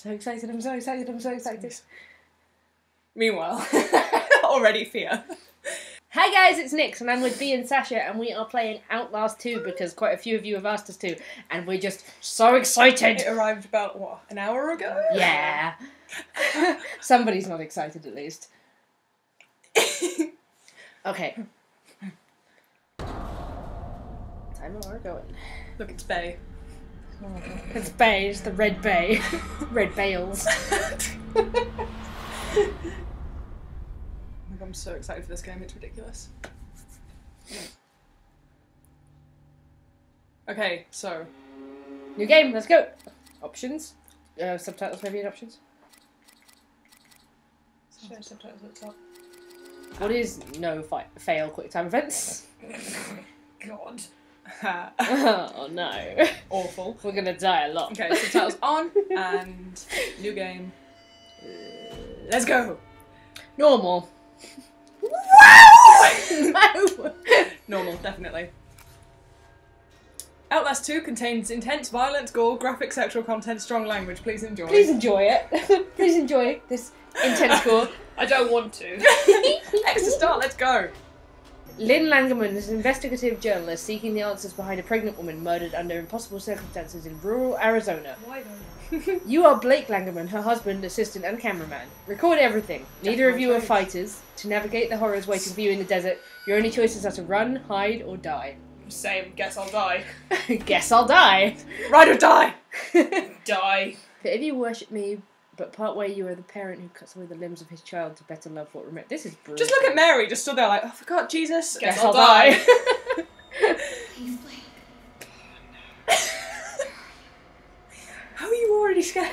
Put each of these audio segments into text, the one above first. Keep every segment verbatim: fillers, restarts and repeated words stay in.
So excited, I'm so excited, I'm so excited. Meanwhile, already fear. Hi guys, it's Nix, and I'm with Bea and Sasha, and we are playing Outlast two because quite a few of you have asked us to, and we're just so excited! It arrived about, what, an hour ago? Yeah. Somebody's not excited, at least. Okay. Time of our going. Look, it's Bay. It's Bay, it's the Red Bay. Red Bales. I'm so excited for this game, it's ridiculous. Okay, so. New game, let's go! Options? Uh, subtitles maybe in options? Show subtitles at the top. What is no fi fail quick time events? God. Oh no. Awful. We're gonna die a lot. Okay, subtitles on, and new game. Uh, let's go! Normal. No! Normal, definitely. Outlast two contains intense violence, gore, graphic sexual content, strong language. Please enjoy. Please enjoy it. Please enjoy this intense gore. I don't want to. Extra start, let's go! Lynn Langerman is an investigative journalist seeking the answers behind a pregnant woman murdered under impossible circumstances in rural Arizona. Why though? You are Blake Langerman, her husband, assistant, and cameraman. Record everything. Neither of you are fighters. To navigate the horrors waiting for you in the desert, your only choices are to run, hide, or die. Same, guess I'll die. Guess I'll die. Ride or die! Die. For if you worship me, but part way you are the parent who cuts away the limbs of his child to better love what remains. This is brutal. Just look at Mary, just stood there like, oh, for God, Jesus. Guess, Guess I'll, I'll die. die. How are you already scared?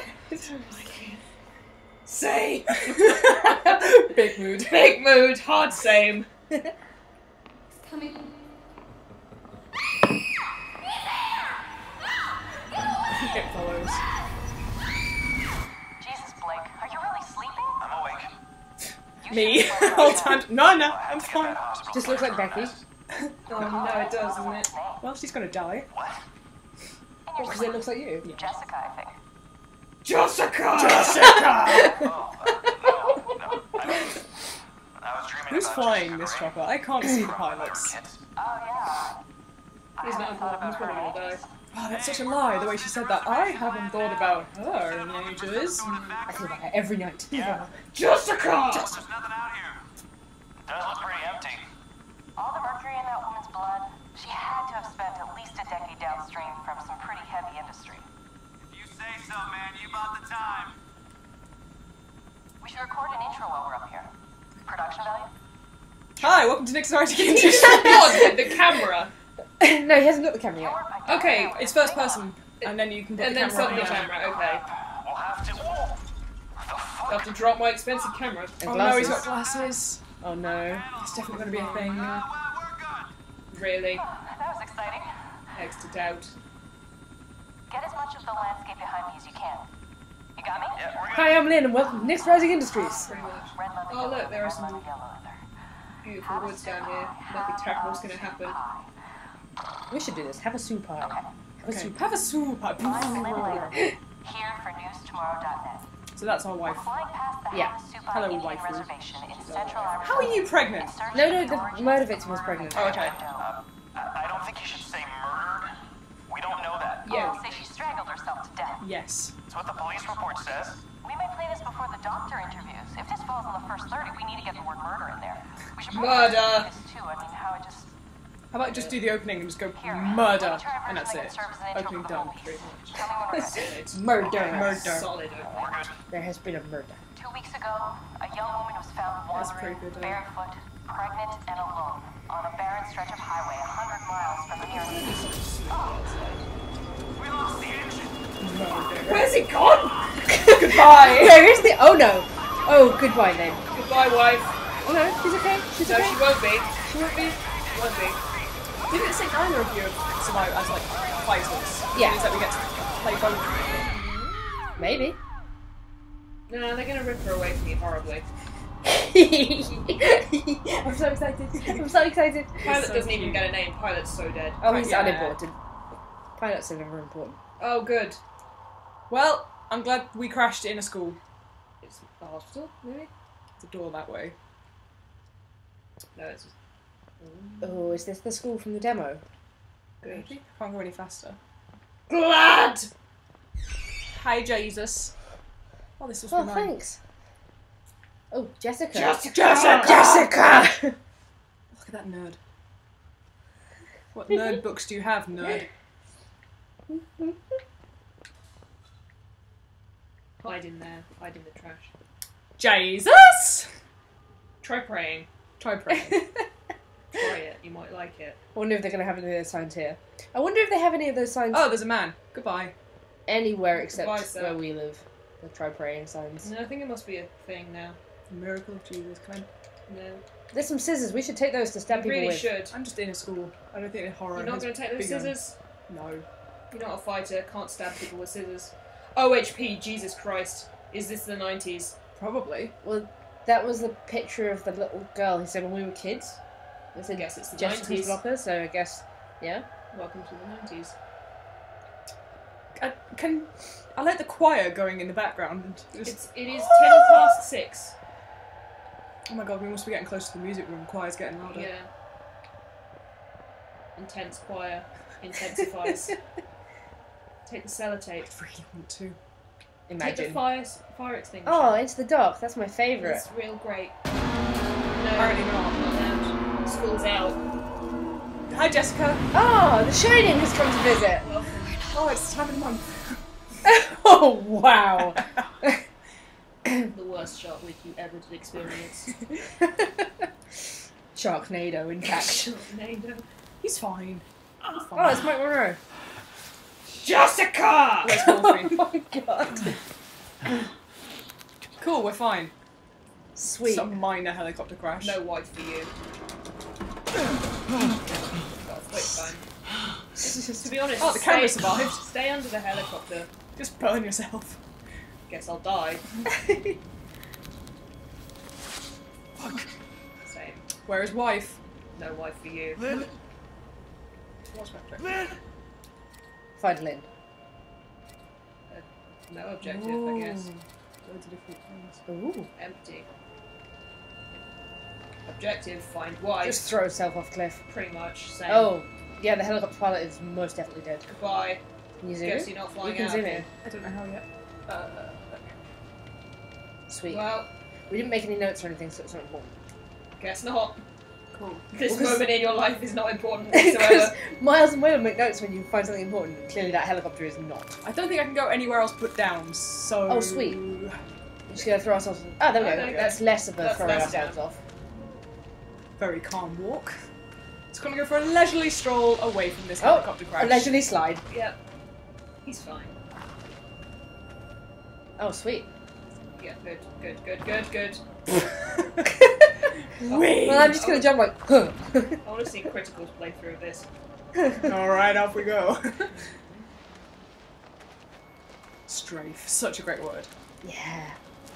Say! Big mood. Big mood, hard same. Coming. It follows. Jesus, Blake, are you really sleeping? I'm awake. You Me. should be All well time. No, no, I have I'm to get fine. that hospital Just looks like first. Becky. Oh, no, it does, doesn't it? Well, she's gonna die. What? Because it looks like you. Yeah. Jessica, I think. Jessica! Jessica! Oh, uh, no, no. I, don't- I was dreaming Who's about flying Jessica this Gray. chopper? I can't see the From when we were pilots. kids. Oh, yeah. I He's not haven't thought important, he's about probably her gonna ages. die. Oh, that's such a lie, the way she said that. I haven't thought about her in ages. I think about it every night. Yeah. Jessica! There's nothing out here. Does look pretty empty. All the mercury in that woman's blood, she had to have spent at least a decade downstream from some pretty heavy industry. If you say so, man, you bought the time. We should record an intro while we're up here. Production value? Hi, welcome to Nick's Arctic Industry. God, the camera. No, he hasn't got the camera yet. Okay, It's first person, and then you can put And the then camera on suddenly the camera, okay. We'll have to. Whoa! The fuck? I have to drop my expensive camera. And Oh no, he's glasses. got glasses. Oh no. It's definitely going to be a thing. Uh, well, we're good. Really? That was exciting. Extra doubt. Get as much of the landscape behind me as you can. You got me? Yeah, we're good. Hi, I'm Lynn, and welcome to Nick's Rising Industries. Pretty much. Red leather, Oh, look, there are red some leather, yellow leather. beautiful Have a woods down soup here. pie. Nothing Have terrible's a gonna soup happen. pie. We should do this. Have a soup pie. Have a Okay, soup. have a soup. I'm Lynn Langerman, here for news tomorrow dot net. So that's our wife. We're flying past the Yeah. Havasupai Hello, Indian waifu. Reservation in central Arizona. How are you pregnant? In search No, of no, the the origins murder of victim was murder pregnant. in Oh, okay. Orlando. Uh, I I don't think you should say murdered. We don't know that. Yeah. I'll say she strangled herself to death. Yes. That's what the police report says. We may play this before the doctor interviews. If this falls on the first thirty, we need to get the word murder in there. We should Murder. probably do this too. I mean, how it just How about just do the opening and just go here. murder, Let me try a and that's version it. that can serve as an intro Opening for the done, whole piece. pretty much. Tell me when we're ready. Solid. Murder. Murder. Solid opening. We're good. There has been a murder. Two weeks ago, a young woman was found That's wandering, pretty good, uh, barefoot, pregnant, and alone on a barren stretch of highway a hundred miles from the nearest. We lost the engine. Where's it gone? Goodbye. Where is the? Oh no. Oh, goodbye then. Goodbye, wife. Oh no, she's okay. She's No, okay. she won't be. She won't be. She won't be. Didn't it say neither of you have survived as like fighters? Yeah. Means that we get to play both. Maybe. No, they're gonna rip her away from me horribly. I'm so excited. I'm so excited. Pilot so doesn't even cute. get a name. Pilot's so dead. Oh, he's Yeah. unimportant. Pilots are never important. Oh, good. Well, I'm glad we crashed in a school. It's a hospital, maybe? It's a door that way. No, it's just... Oh, is this the school from the demo? Good. Maybe? Can't go any faster. Glad! Hi, Jesus. Oh, this was Oh, mine. thanks. Oh, Jessica. Jessica! Jessica! Look at that nerd. What nerd books do you have, nerd? Hide in there. Hide in the trash. Jesus! Try praying. Try praying. Try it. You might like it. I wonder if they're going to have any of those signs here. I wonder if they have any of those signs Oh, there's a man. Goodbye. anywhere except Goodbye, sir. where we live. The try praying signs. No, I think it must be a thing now. The miracle of Jesus. Can I... No. There's some scissors. We should take those to stab You people really with. should. I'm just in a school. I don't think in horror. You're not has going to take those begun. scissors? No. You're not a fighter. Can't stab people with scissors. O H P, Jesus Christ. Is this the nineties? Probably. Well, that was the picture of the little girl who said when we were kids. It I said guess it's the Jessica's nineties. blocker, so I guess, yeah. Welcome to the nineties. I, can I let the choir going in the background? Just, It's, it is ten past six. oh my god, we must be getting close to the music room. Choir's getting louder. Yeah. Intense choir. Intensifies. Take the sellotape. I really want to. Take the Imagine. fire, fire extinguisher. Oh, Into the Dark. That's my favourite. It's real great. No, Apparently not. not allowed. School's out. Hi, Jessica. Oh, The Shining has come to visit. Welcome. Oh, it's time of the month. Oh, wow. The worst shot which you ever did experience. Sharknado, in fact. Sharknado. He's fine. He's fine. Oh, it's Mike Monroe. Jessica! Where's Oh Wolfie? my god. Cool, we're fine. Sweet. Some minor helicopter crash. No wife for you. Got a quick time. To be honest, Oh, the camera stay, survived. Stay under the helicopter. Just burn yourself. Guess I'll die. Fuck. Same. Where is wife? No wife for you. Lynn? What's my objective? Lynn? Find Lynn. No objective, I guess. Loads of different things. Ooh. Empty. Objective, find wife. Just throw herself off cliff. Pretty much. Same. Oh, yeah, the helicopter pilot is most definitely dead. Goodbye. Can you zoom Guess in? you're not You flying can out zoom of in. here. I don't know how yet. Uh, Sweet. Well, We didn't make any notes or anything, so it's not important. guess not. cool. This Because- moment in your life is not important Because whatsoever. Miles and Will make notes when you find something important. Clearly that helicopter is not. I don't think I can go anywhere else but down, so... Oh, sweet. We're just gonna throw ourselves... Oh, there we Oh, go. there you go. That's less of a That's throwing less ourselves down. off. Very calm walk. It's gonna go for a leisurely stroll away from this Oh, helicopter crash. a leisurely slide. Yep. He's fine. Oh, sweet. Yeah, good, good, good, good, good. Whee! Well, I'm just gonna jump like, huh. I want to see Critical's playthrough of this. Alright, off we go. Strafe. Such a great word. Yeah.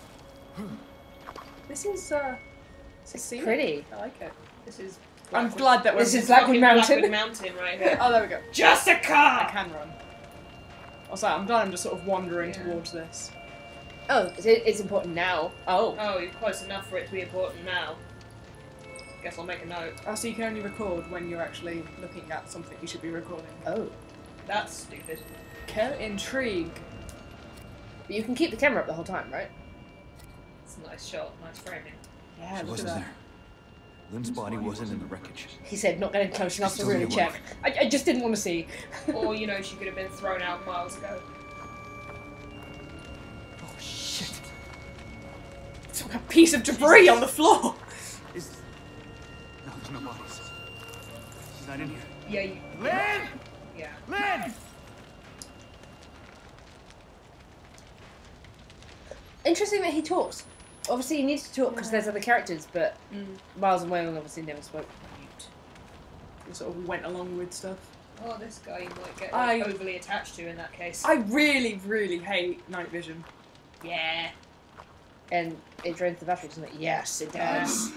This is, uh... This is scenic. Pretty. I like it. This is. I'm Blackwood- glad that we're... This is Blackwood fucking Mountain. Blackwood Mountain right here. Oh, there we go. I Jessica! can run. Also, I'm glad I'm just sort of wandering Yeah. towards this. Oh, it, it's important now. Oh. Oh, you're close enough for it to be important now. Guess I'll make a note. Oh, so you can only record when you're actually looking at something you should be recording. Oh. That's stupid. Kill intrigue. But you can keep the camera up the whole time, right? It's a nice shot, nice framing. Yeah, She look wasn't at that. there. Lynn's body wasn't in the wreckage. He said not getting close enough to Still really need check. I, I just didn't want to see. Or, you know, she could have been thrown out miles ago. Oh shit! It's like a piece of debris on the floor. Is no, there's no bodies. She's not in here. Yeah, you. Lynn! Yeah. Lynn! Interesting that he talks. Obviously, he needs to talk because there's other characters, but Mm. Miles and Waylon obviously never spoke. You sort of went along with stuff. Oh, this guy you might get like, I- overly attached to in that case. I really, really hate night vision. Yeah. And it drains the battery, doesn't it? Yes, it does.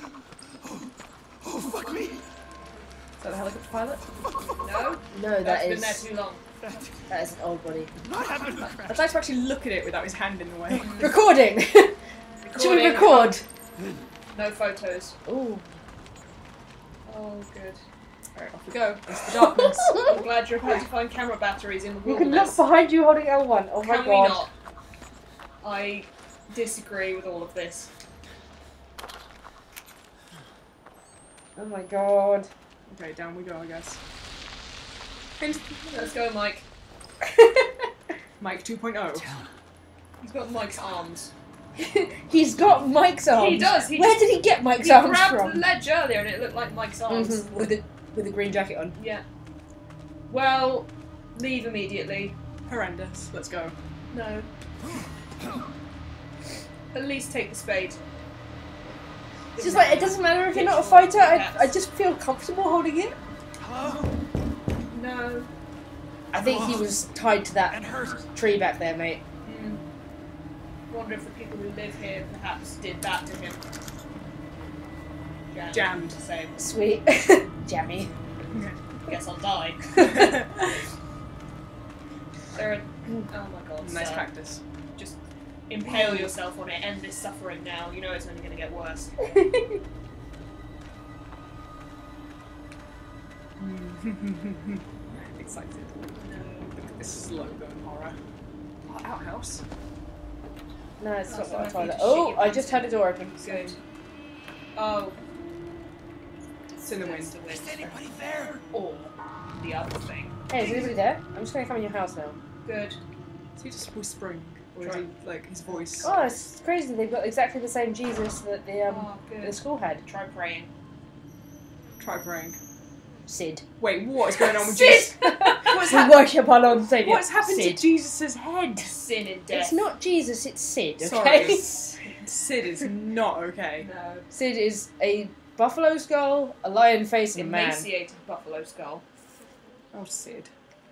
Oh fuck me! Is that the helicopter pilot? No? No, that That's is... been there too long. That That is an old body. what happened to I'd like to actually look at it without his hand in the way. Recording! Should we Recording. record? No photos. Ooh. Oh, good. Alright, off we go. Into the darkness. I'm glad you're about to find camera batteries in the You can look wilderness. behind you holding L one. Oh my Can god. we not? I disagree with all of this. Oh my god. Okay, down we go, I guess. Let's go, Mike. Mike two point oh. He's got Mike's arms. He's got Mike's arms. He does. He Where just, did he get Mike's he arms grabbed from? the ledge earlier and it looked like Mike's arms. Mhm, With a with a green jacket on. Yeah. Well, leave immediately. Horrendous. Let's go. No. At least take the spade. It's just like it doesn't matter if you're not a Literal fighter. I, cats. I just feel comfortable holding it. Hello? No. I think he was tied to that And hurt. tree back there, mate. Hmm. Wonder if the people who live here perhaps did that to him. Jammed. Jammed. Same. Sweet. Jammy. Guess I'll die. There are. Oh my god. Nice sir. practice. Just impale yourself on it. End this suffering now. You know it's only going to get worse. Excited. Look at this slow going horror. Oh, outhouse. No, it's Oh, not so what I I told need her. to Oh, shit your I pants just had a door open. Good. Oh. It's in the That's wind. the Is wind. anybody there? Or the other thing. Hey, is anybody there? I'm just gonna come in your house now. Good. Is he just whispering? Or is Try. he, like, his voice? Oh, it's crazy. They've got exactly the same Jesus that the um Oh, the good. school had. Try praying. Try praying. Sid. Wait, what is going on with Sid! Jesus? What's, We hap- worship our Lord and Saviour. what's happened Sid. to Jesus' head? Sin in death. It's not Jesus, it's Sid, okay? Sorry. Sid is not okay. No. Sid is a buffalo skull, a lion face, and a man. Emaciated buffalo skull. Oh, Sid.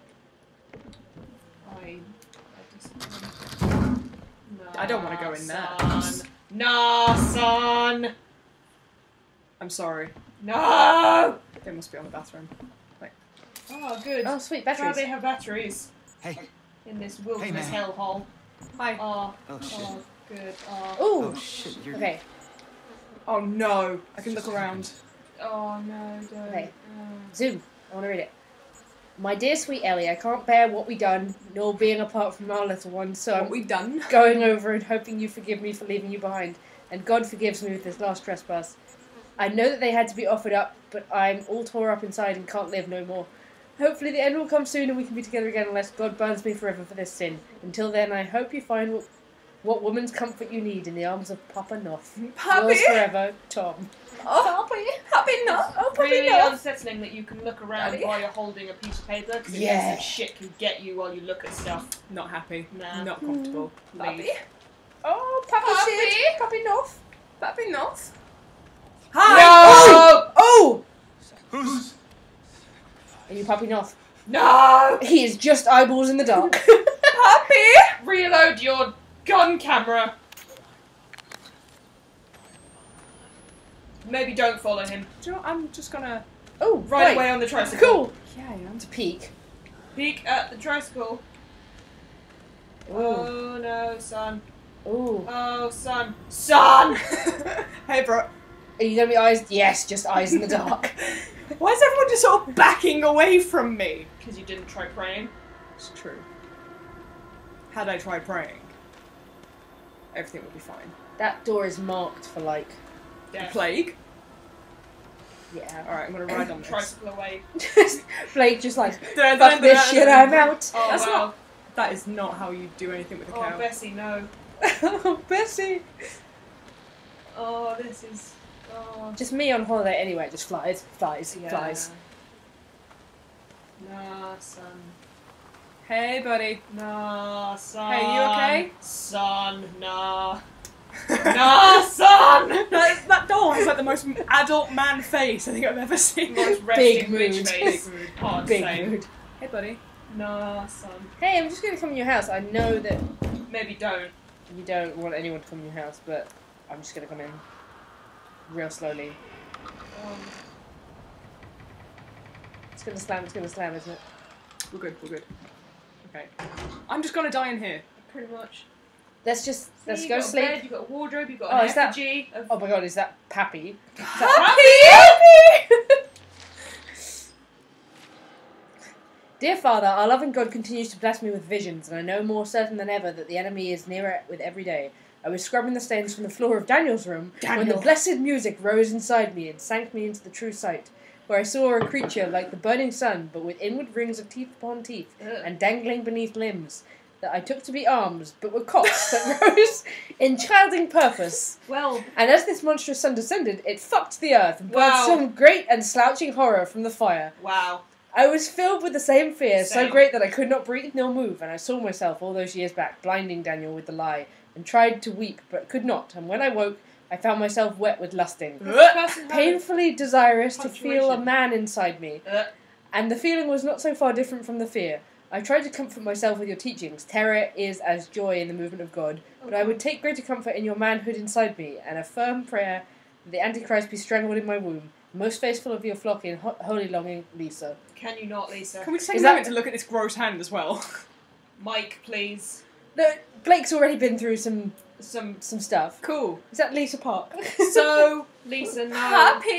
I. I disagree. No. I don't wanna go in there. Son. Nah, son. I'm sorry. No. They must be on the bathroom. Oh, good. Oh, sweet, Glad batteries. they have batteries Hey. in this wilderness man. hellhole. Hi. Oh, Oh shit. oh, good. Oh, Oh Ooh. shit. You're. Okay, Oh no. I can look around. oh no, don't. Okay. Oh. zoom. I want to read it. My dear sweet Ellie, I can't bear what we done, nor being apart from our little one, so What I'm we done? going over and hoping you forgive me for leaving you behind, and God forgives me with this last trespass. I know that they had to be offered up, but I'm all tore up inside and can't live no more. Hopefully the end will come soon and we can be together again unless God burns me forever for this sin. Until then, I hope you find what, what woman's comfort you need in the arms of Papa Noff. Yours forever, Tom. Oh, Puppy. Happy not. Oh, Puppy Really not. unsettling that you can look around Daddy? while you're holding a piece of paper because Yeah. yeah. shit can get you while you look at stuff. Not happy. Nah. Not comfortable. Leave. Oh, Puppy Puppy. Sid. Puppy Noff. Puppy Noff. No! Hi. Oh! Who's? Are you Puppy Noff? No! He is just eyeballs in the dark. Puppy! Reload your gun camera. Maybe don't follow him. Do you know what? I'm just gonna... Oh, Right right. away on the tricycle. Cool. Yeah, I am. To peek. Peek at the tricycle. Ooh. Oh no, son. Ooh. Oh, son. Son! Hey, bro. Are you gonna be eyes? Yes, just eyes in the dark. Why is everyone just sort of backing away from me? Because you didn't try praying. It's true. Had I tried praying, everything would be fine. That door is marked for like, Death. Plague? yeah. Alright, I'm gonna ride on this. Tricycle away. Blake just like, Dun, fuck dun, this dun, shit, dun. I'm out. Oh, That's wow. not- That is not how you do anything with a Oh, cow. Bessie, no. Oh, Bessie. Oh, this is. Oh. Just me on holiday anyway, just flies, flies, Yeah. flies. Nah, son. Hey, buddy. Nah, son. Hey, you okay? Son, nah. Nah, son! That, that doll has like the most adult man face I think I've ever seen. Most Big resting bitch mood. face. Hard to Big say. mood. Hey, buddy. Nah, son. Hey, I'm just gonna come in your house. I know that Maybe don't. you don't want anyone to come in your house, but I'm just gonna come in real slowly. Um, It's gonna slam, it's gonna slam, isn't it? We're good, we're good. Okay. I'm just gonna die in here. Pretty much. Let's just See, let's you've go got a sleep. bed, you've got a wardrobe, you've got Oh, an is that- effigy of Oh my god, is that Pappy? Happy! Dear Father, our loving God continues to bless me with visions, and I know more certain than ever that the enemy is nearer with every day. I was scrubbing the stains from the floor of Daniel's room when Daniel. the blessed music rose inside me and sank me into the true sight, where I saw a creature like the burning sun, but with inward rings of teeth upon teeth, Ugh. and dangling beneath limbs, that I took to be arms, but were cocks that rose in childing purpose. Well, And as this monstrous sun descended, it fucked the earth and birthed Wow. some great and slouching horror from the fire. wow. I was filled with the same fear, so Same. great that I could not breathe nor move, and I saw myself all those years back blinding Daniel with the lie, and tried to weep, but could not, and when I woke, I found myself wet with lusting, This person had a- painfully desirous to feel a Punctuation. man inside me, Uh, and the feeling was not so far different from the fear. I tried to comfort myself with your teachings. Terror is as joy in the movement of God, but I would take greater comfort in your manhood inside me, and a firm prayer that the Antichrist be strangled in my womb. Most faithful of your flock in ho- holy longing, Lisa. can you not, Lisa? Can we just take Is a that- moment to look at this gross hand as well? Mike, please. No, Blake's already been through some Some. some stuff. Cool. Is that Lisa Park? So, Lisa, no. Happy?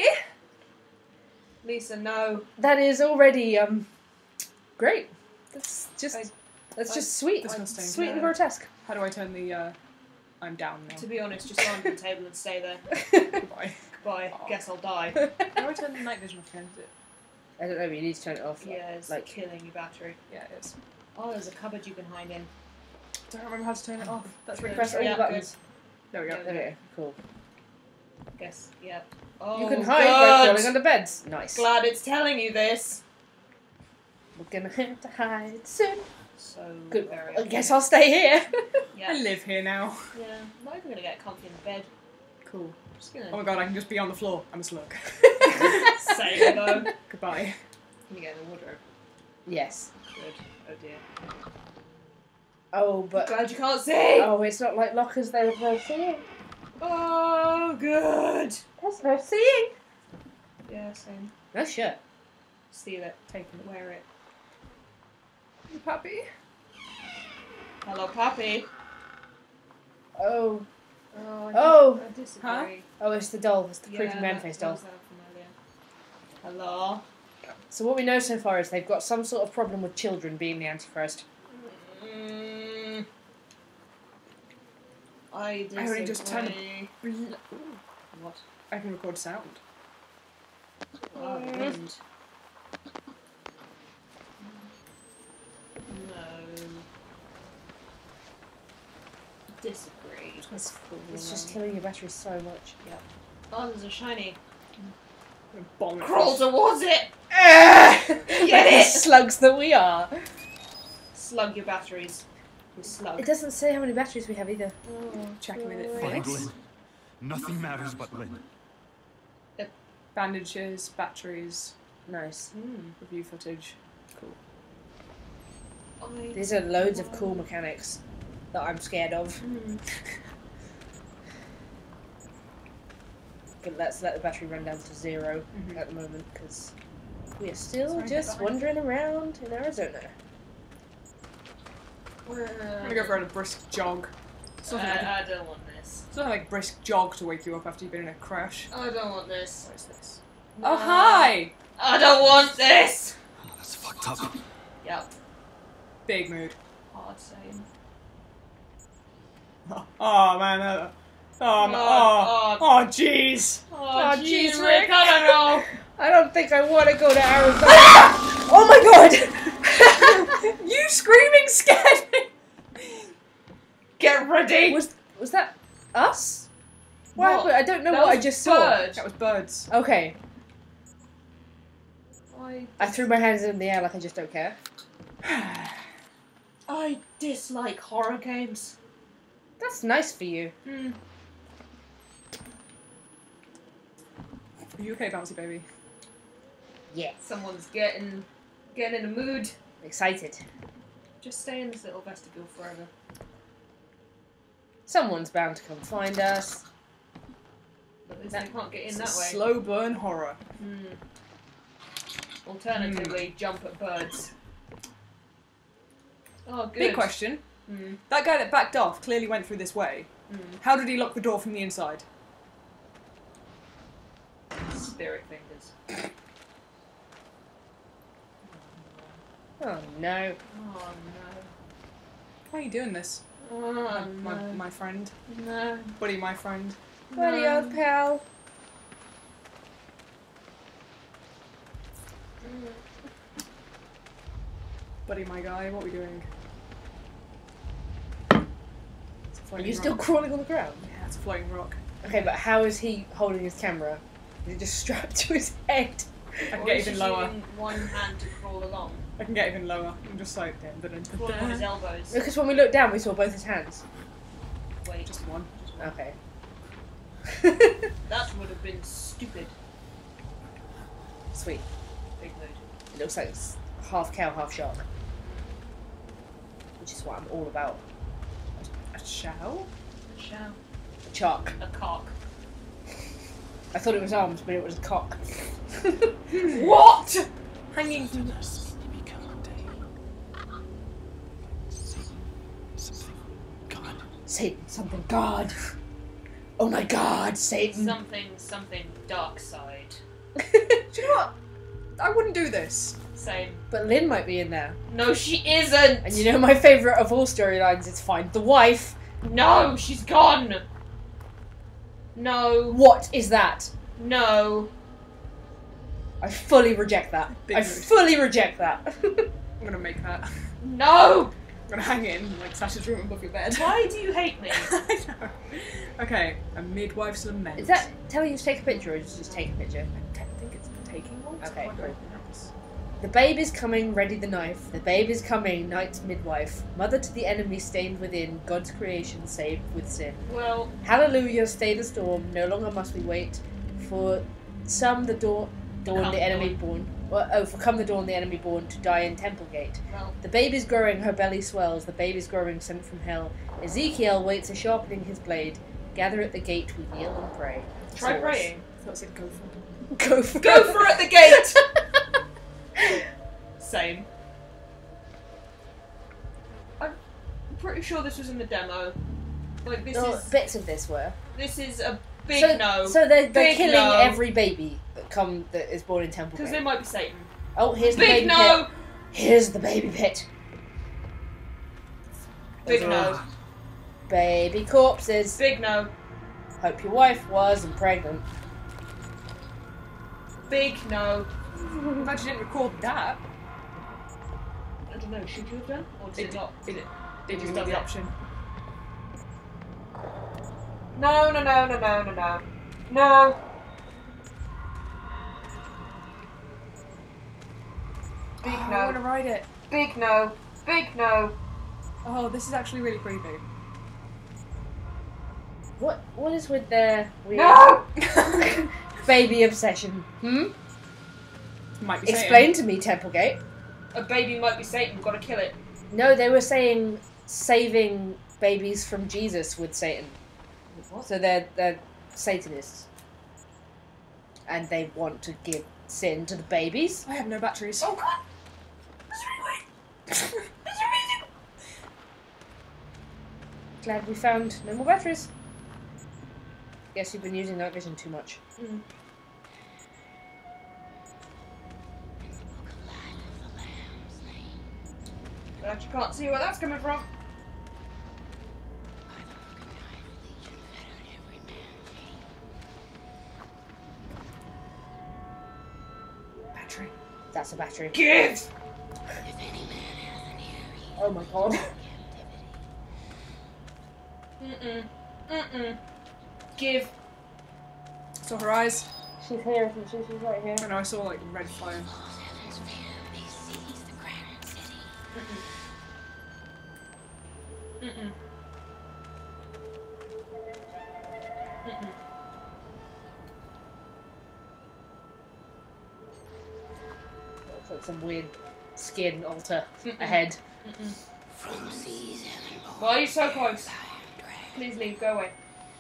Lisa, no. That is already um great. That's just I- that's I- just sweet, Disgusting. sweet and Yeah. grotesque. How do I turn the, uh... I'm down now. To be honest, just go under the table and stay there. Goodbye. Goodbye. Aw. Guess I'll die. How do I turn the night vision off again? Is it? I don't know, but you need to turn it off. Yeah, it's Like- killing your battery. Yeah, it is. Oh, there's a cupboard you can hide in. Don't remember how to turn it off. That's really Press all Yeah, the buttons. There we go. Yeah. There we go. Cool. Guess, yeah. Oh, You can hide by good. crawling under beds. Nice. Glad it's telling you this. We're gonna have to hide soon. So Good. very. I guess I'll stay here. Yeah. I live here now. Yeah. I'm not even gonna get comfy in the bed. Cool. I'm just gonna Oh my god, I can just be on the floor. I'm a slug. say hello. Goodbye. Can you get in the wardrobe? Yes. Good. Oh dear. Oh, but Glad you can't see. oh, it's not like lockers. There's no seeing. Oh, good. There's no seeing. Yeah, same. No shirt. Steal it. Take it. Wear it. Puppy? Hello, puppy. Oh, Oh. I Oh. I disagree. Huh? oh, it's the doll. It's the Yeah, creepy man that- face that doll. was that from earlier. Hello. So what we know so far is they've got some sort of problem with children being the Antichrist. Mm. I disagree. I only just turned What? I can record sound. Oh, Mm. wind. No. Disagree. It's, it's just killing your battery so much. Oh, there's a shiny. Bomb it. Crawl towards it! Get it! Slugs that we are. Slug your batteries. You slug. It doesn't say how many batteries we have either. Oh, Checking with it. Find Yes. Lynn. Nothing matters but Lynn. Bandages, batteries, Nice. Mm. review footage. Cool. I- These are loads of cool mechanics that I'm scared of. Mm. But let's let the battery run down to zero Mhm. at the moment because we are still Sorry, just goodbye. wandering around in Arizona. I'm gonna go for a brisk jog. It's I, not, like, I don't want this. it's not like brisk jog to wake you up after you've been in a crash. I don't want this. What is this? No. Oh, hi! I don't want this! Oh, that's fucked up. Yep. Big mood. Hard same. Oh, man. Uh, oh, no. Oh, Oh, oh, jeez. Oh, Oh, jeez, jeez, Rick, Rick. I don't know. I don't think I want to go to Arizona. Oh my god! You screaming scared me! Get ready! was was that us? What What? happened? I don't know That what I was just saw. bird. That was birds. Okay, I, I threw my hands in the air like I just don't care. I dislike horror games. That's nice for you. Hmm. Are you okay, bouncy baby? Yeah, Someone's getting getting in a mood. excited. Just stay in this little vestibule forever. Someone's bound to come find us. But they That- can't get in It's that a way. slow burn horror. Hmm. Alternatively, jump at birds. Oh, good. Big question. Mm. That guy that backed off clearly went through this way. Mm. How did he lock the door from the inside? Spirit fingers. Oh no. Oh Why are you doing this? no. Oh my, my, no. my friend. No. Buddy, my friend. Buddy, No. old pal. Buddy, my guy, what are we doing? It's a Are floating you still rock. crawling on the ground? Yeah, it's a floating rock. Okay, but how is he holding his camera? Is it just strapped to his head? I can Or get is even he lower. using one hand to crawl along, I can get even lower. I'm just like... crawling on his elbows. Because when we looked down, we saw both his hands. Wait, Just one. just one. Okay. That would have been stupid. Sweet. Big mood. It looks like it's half cow, half shark. Which is what I'm all about. A shell? A shell. A shark. A cock. I thought it was arms, but it was a cock. What? Hanging from the... Satan, something God. Oh my God, Satan. Something, something dark side. Do you know what? I wouldn't do this. Same. But Lynn might be in there. No, she isn't! And you know my favourite of all storylines is find the wife. No, she's gone! No. What is that? No. I fully reject that. Big I mood. fully reject that. I'm gonna make that. No! I'm gonna hang it in like Sasha's room above your bed. Why do you hate me? I know. Okay, a midwife's lament. Is that telling you to take a picture or is it just take a picture? I te- think it's taking one. so Okay, I wonder cool. anything else. The babe is coming, ready the knife. The babe is coming, knight's midwife. Mother to the enemy stained within, God's creation saved with sin. Well, Hallelujah, stay the storm, no longer must we wait. For some the dawn, dawn Come the enemy dawn. born. Well, oh, for come the dawn the enemy born to die in temple gate. well, The babe is growing, her belly swells. The babe is growing, sent from hell. Ezekiel waits a sharpening his blade. Gather at the gate, we kneel and pray. try Swords. praying. I thought it said go for it. Go for Go for it at the gate! Same. I'm pretty sure this was in the demo. Like, this Oh, is bits of this were. this is a big so, no. So they're, they're Big killing no. every baby that come that is born in temple Because gate. they might be Satan. Oh, here's the Big baby no! pit. Here's the baby pit. Big Those no. are Baby corpses. Big no. Hope your wife wasn't pregnant. Big no. I'm glad you didn't record that. I don't know, should you have done? Or did it, It, not? it, it, did you Just get does the it. option? No, no, no, no, no, no, no. No. Big Oh, I no. want to ride it. Big no. Big no. Oh, this is actually really creepy. What What is with their weird No! baby obsession? Hmm? Might be Explain to me, Templegate. A baby might be Satan, gotta kill it. No, they were saying saving babies from Jesus with Satan. What? So they're they're Satanists, and they want to give sin to the babies. I have no batteries. Oh god! That's really weird. That's amazing! Glad we found no more batteries. Guess you've been using night vision too much. Mm. I actually can't see where that's coming from. Battery. That's a battery. Give! Oh my god. Mm-mm. Mm-mm. Give. Saw her eyes. She's here, isn't she? She's right here. I know, I saw like red fire. Mm-mm. Mm-mm. Looks like some weird skin altar Mm-mm. ahead. Mm-mm. Why are you so close? Please leave, go away.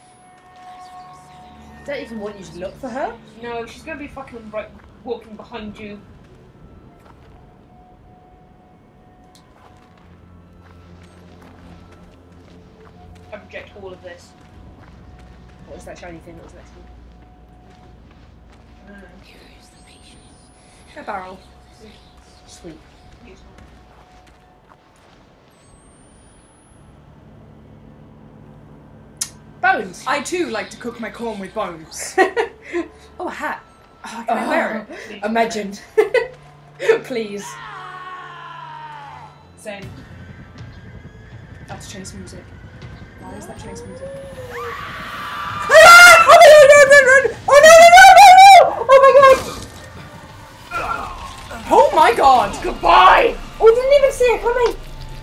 I don't even want you to look for her. No, she's gonna be fucking right walking behind you. all of this? What was that shiny thing that was next to me? Uh, A barrel. Sweet. useful. Bones! I too like to cook my corn with bones. Oh, a hat. Oh, can I wear it? Please. Imagine. Please. Same. That's chase music. Why is that chase music? Ah! Oh my god, run, run, run! Oh no, no, no, no, no! Oh my god! Oh my god! Goodbye! Oh, I didn't even see it coming!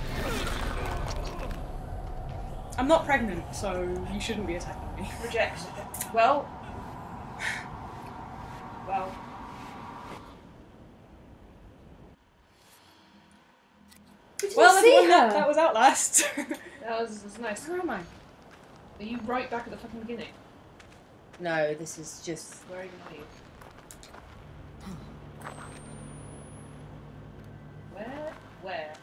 I'm not pregnant, so you shouldn't be attacking me. Reject. Well. Well. Did you Well, see everyone, her? that, that was Outlast. That was, that was nice. Where am I? Are you right back at the fucking beginning? No, this is just... Where even are you? Where? Where?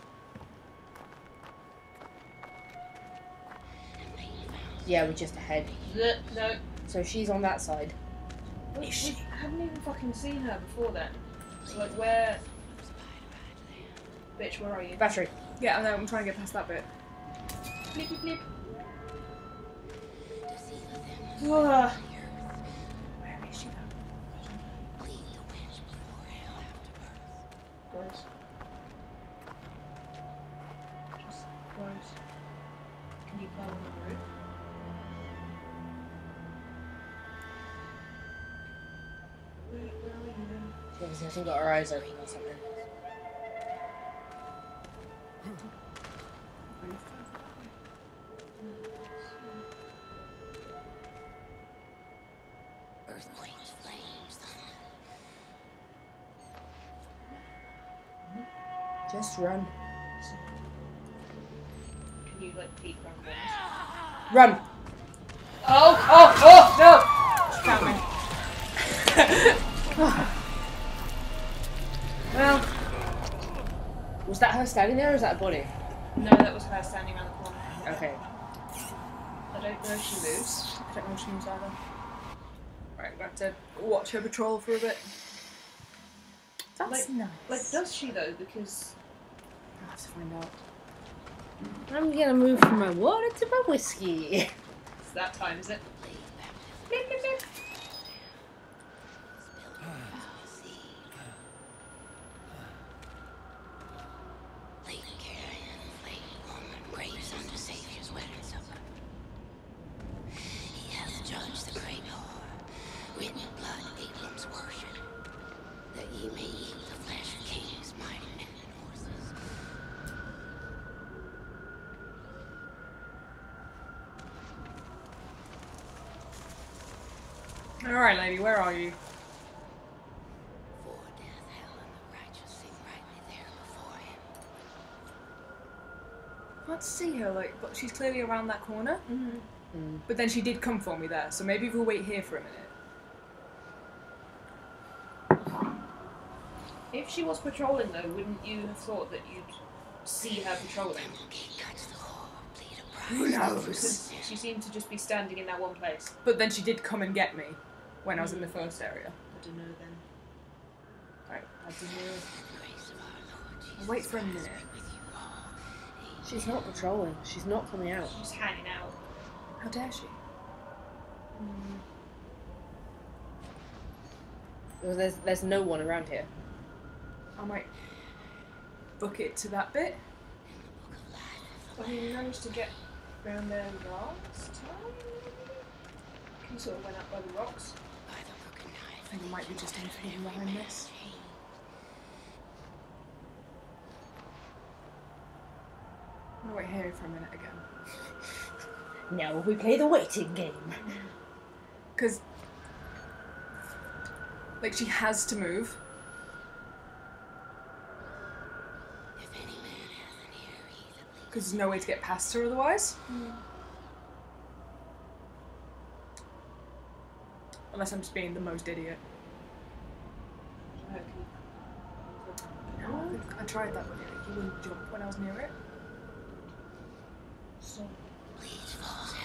Yeah, we're just ahead. Bleh, no. So she's on that side. We, we haven't even fucking seen her before then. So, like, where? Bitch, where are you? Battery. Yeah, I know, I'm trying to get past that bit. Blip, blip, blip. Ugh. Where is she though? Gross. Just gross. Can you climb on the roof? Where, where are you then? She obviously hasn't got her eyes open or something. Just run. Can you like peek around corners? Run! Oh! Oh! Oh! No! She found me. Well, was that her standing there or is that a body? No, that was her standing around the corner. Okay. I don't know if she moves. I don't know if she moves either. Right, we have to watch her patrol for a bit. That's Like- nice. Like, does she though? Because I'll have to find out. I'm gonna move from my water to my whiskey. it's that time, is it? Blip, blip, blip. Alright, lady, where are you? Can't see her, like, but she's clearly around that corner. Mm. But then she did come for me there, so maybe we'll wait here for a minute. If she was patrolling though, wouldn't you have thought that you'd see her patrolling? Who knows? Because she seemed to just be standing in that one place. But then she did come and get me when I was in the first area. I don't know then. Right, I don't know. I'll wait for a minute. She's not patrolling. She's not coming out. She's hanging out. How dare she? Well, there's there's no one around here. I might book it to that bit. Well, you managed to get round there last time? You sort of went up by the rocks. I think there might be just anything behind this. I'll wait here for a minute again. Now we play the waiting game. Because, like, she has to move. Because there's no way to get past her otherwise. Mm. Unless I'm just being the most idiot. Okay. No, I, think I tried that with you. You wouldn't jump when I was near it. So.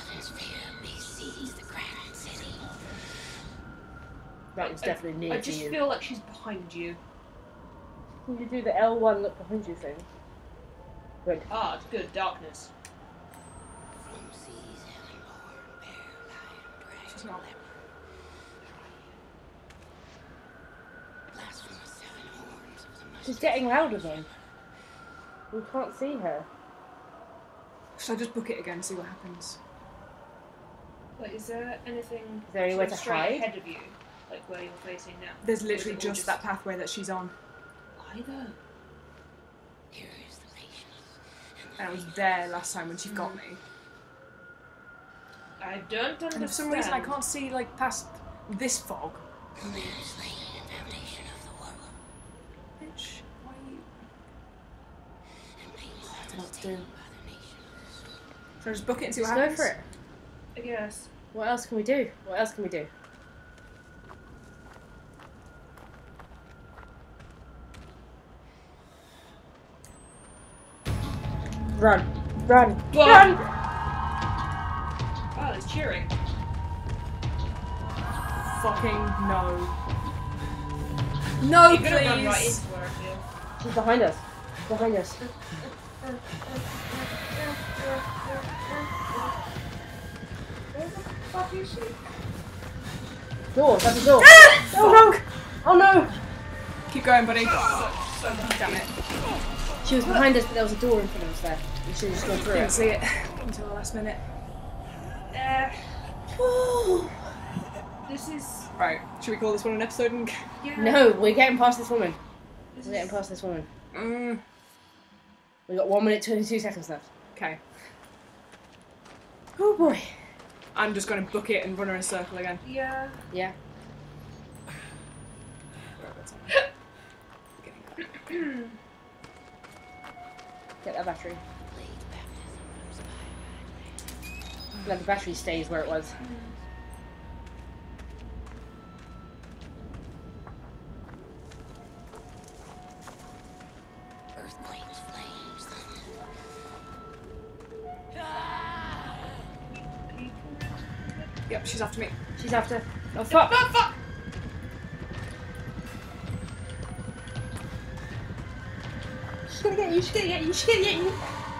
That was I- definitely near I to just you. feel like she's behind you. Can you do the L one look behind you thing? Good. Ah, it's good. Darkness. She's not. She's getting louder though. We can't see her. Should I just book it again and see what happens? Like, is there anything Is there anywhere sort of to straight hide? ahead of you, like where you're facing now? There's Or is literally it all just that pathway that she's on. Either. And I was there last time when she got me. I don't understand. And for some reason I can't see like past this fog. Bitch, why are you... I don't know what to do. Should I just book it and see what Just go happens? for it. I guess. What else can we do? What else can we do? Run. Run. Whoa. Run! Oh, there's cheering. Fucking no. No, You're gonna run right please! into her, I feel. She's behind us. Behind us. Where the fuck is she? Door. That's the door. Oh no! Oh no! Keep going, buddy. So much. Damn it. She was behind us, but there was a door in front of us there. We should have just gone through Didn't it. see it until the last minute. Uh, this is. Right, should we call this one an episode? And... Yeah. No, we're getting past this woman. This We're getting is, past this woman. Mm, We got one minute twenty-two seconds left. okay. Oh boy. I'm just going to book it and run her in a circle again. yeah. Yeah. Get that battery. Glad the battery stays where it was. Yep, she's after me. She's after. Oh fuck! Oh fuck! She's gonna get you. She's gonna get you. She's gonna get you.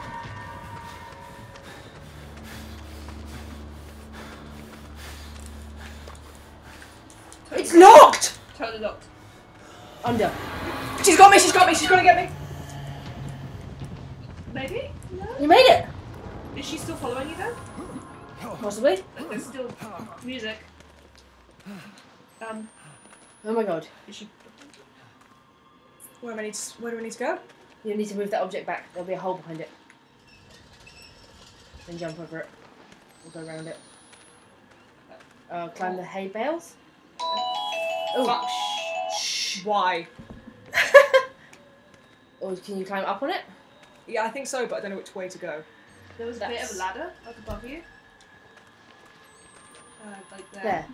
It's locked. Totally locked. Under. She's got me, she's got me, she's going to get me. Maybe? No? You made it. Is she still following you though? Possibly. Like, there's still music. Um, Oh my god. is she. Where do I need to, where do I need to go? You need to move that object back. There'll be a hole behind it. Then jump over it. We'll go around it. Uh, climb the hay bales. Oh. Fuck. Shh. Why? Or can you climb up on it? Yeah, I think so, but I don't know which way to go. There was a bit of That's- a ladder like above you. Uh, like there. There.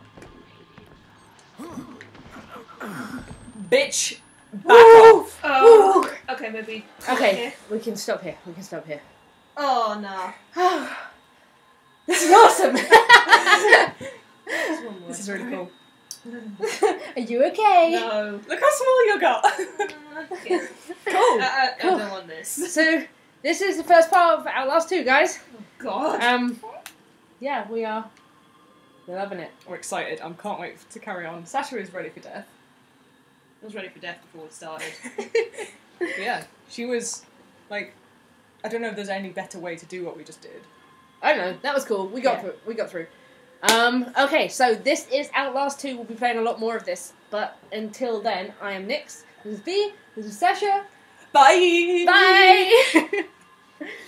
Bitch! Back Woo! off! Oh, okay, maybe. Okay, Here. we can stop here. We can stop here. Oh no. This is awesome! There's one more. This is really cool. Are you okay? No. Look how small you got! Yeah. Cool! I, I, Cool. I don't want this. So, this is the first part of Outlast two, guys. God. Um, yeah, we are. We're loving it. We're excited, I can't wait to carry on. Sasha is ready for death. I was ready for death before it started. But yeah, she was, like, I don't know if there's any better way to do what we just did. I don't know. That was cool. We got Yeah. through. We got through. Um, okay, so this is Outlast two. We'll be playing a lot more of this. But until then, I am Nyx. This is B. This is Sasha. Bye! Bye!